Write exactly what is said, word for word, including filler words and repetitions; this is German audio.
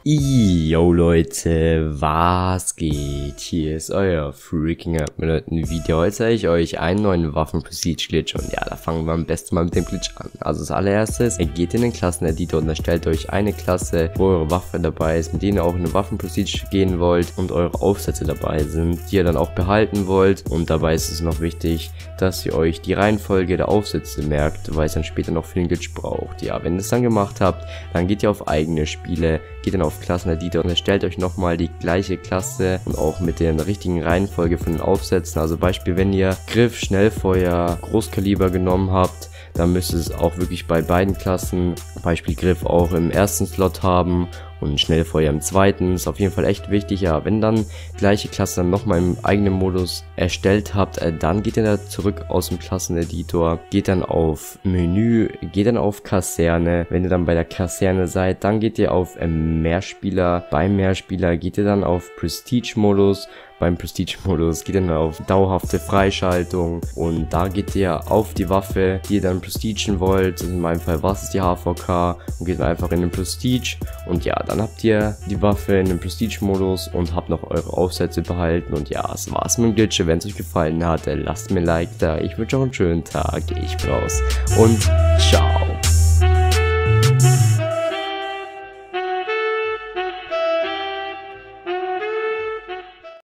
Yo Leute, was geht? Hier ist euer Freaking Up mit einem Video. Heute zeige ich euch einen neuen Waffen-Prestige-Glitch und ja, da fangen wir am besten mal mit dem Glitch an. Also das allererstes, ihr geht in den Klasseneditor und erstellt euch eine Klasse, wo eure Waffe dabei ist, mit denen ihr auch in eine Waffen-Prestige gehen wollt und eure Aufsätze dabei sind, die ihr dann auch behalten wollt. Und dabei ist es noch wichtig, dass ihr euch die Reihenfolge der Aufsätze merkt, weil es dann später noch für den Glitch braucht. Ja, wenn ihr es dann gemacht habt, dann geht ihr auf eigene Spiele, geht dann auf Klasseneditor und erstellt euch nochmal die gleiche Klasse und auch mit der richtigen Reihenfolge von den Aufsätzen. Also Beispiel, wenn ihr Griff, Schnellfeuer, Großkaliber genommen habt, dann müsst ihr es auch wirklich bei beiden Klassen, Beispiel Griff, auch im ersten Slot haben und Schnellfeuer im zweiten. Ist auf jeden Fall echt wichtig. Ja, wenn dann gleiche Klasse dann nochmal im eigenen Modus erstellt habt, äh, dann geht ihr da zurück aus dem Klasseneditor, geht dann auf Menü, geht dann auf Kaserne. Wenn ihr dann bei der Kaserne seid, dann geht ihr auf äh, Mehrspieler. Beim Mehrspieler geht ihr dann auf Prestige-Modus. Beim Prestige-Modus geht ihr dann auf dauerhafte Freischaltung und da geht ihr auf die Waffe, die ihr dann prestigen wollt. In meinem Fall war es die H V K und geht einfach in den Prestige und ja, dann habt ihr die Waffe in den Prestige-Modus und habt noch eure Aufsätze behalten und ja, das war's mit dem Glitch. Wenn es euch gefallen hat, lasst mir ein Like da. Ich wünsche euch einen schönen Tag. Ich bin raus und ciao.